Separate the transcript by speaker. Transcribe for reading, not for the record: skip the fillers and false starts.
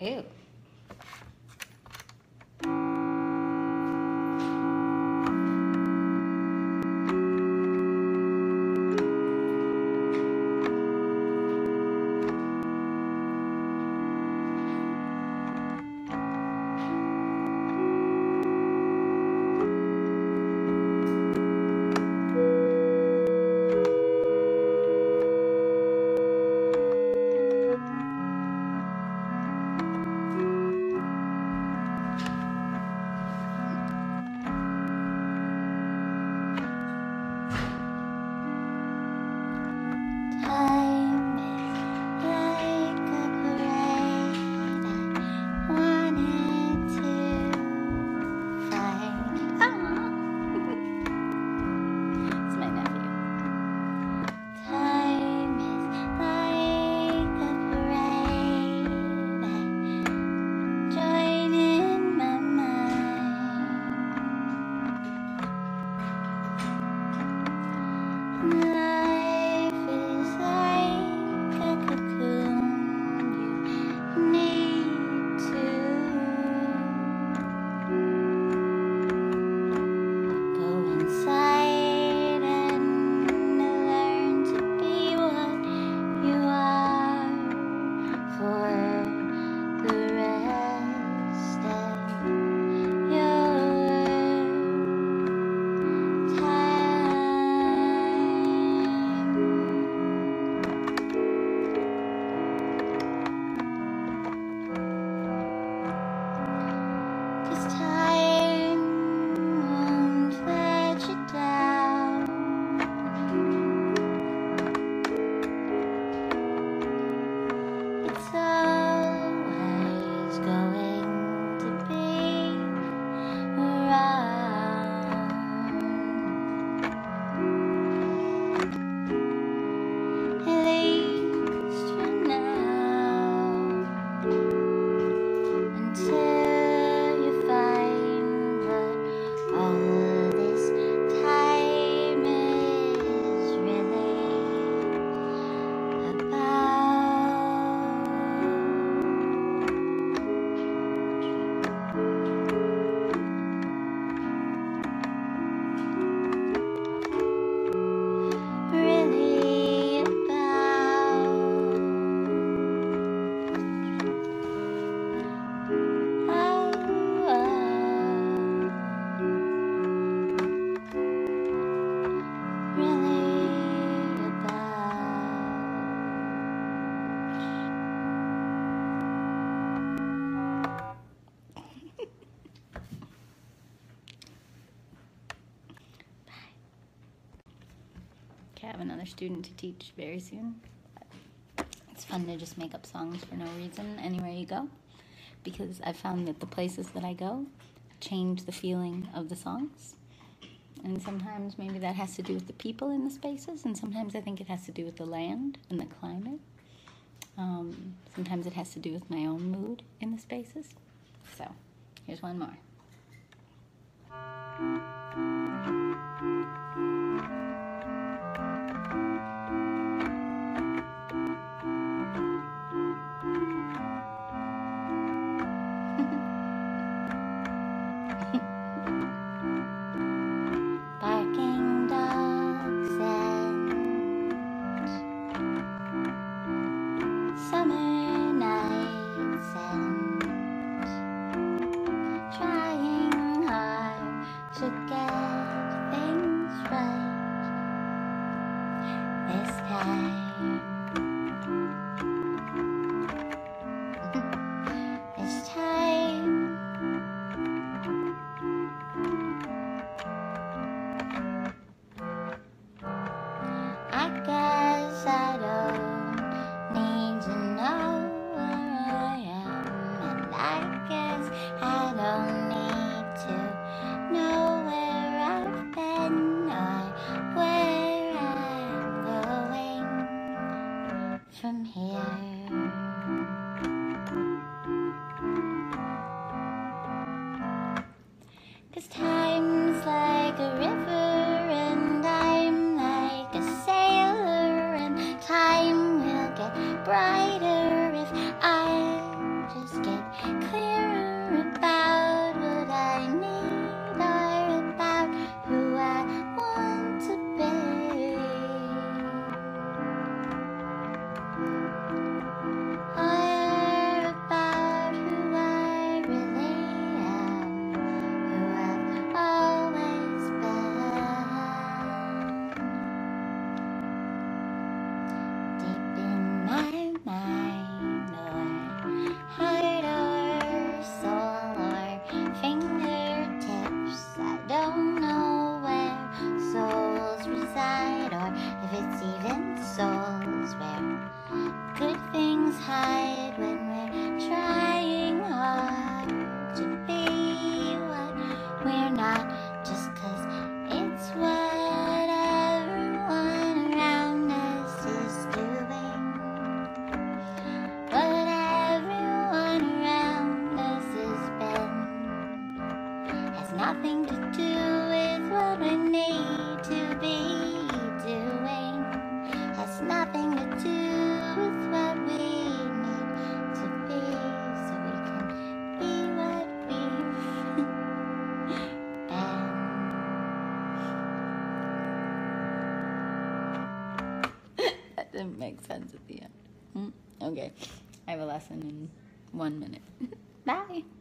Speaker 1: Ew. I have another student to teach very soon. It's fun to just make up songs for no reason anywhere you go, because I found that the places that I go change the feeling of the songs. And sometimes maybe that has to do with the people in the spaces, and sometimes I think it has to do with the land and the climate. Sometimes it has to do with my own mood in the spaces. So, here's one more. Barking dogs and summer nights and trying hard to get things right this time. This time. I guess I don't need to know where I am, and I guess I don't need to know where I've been or where I'm going from here. 'Cause time's like a river and I'm like a sailor, and time will get brighter if I just get didn't make sense at the end. Okay. I have a lesson in 1 minute. Bye.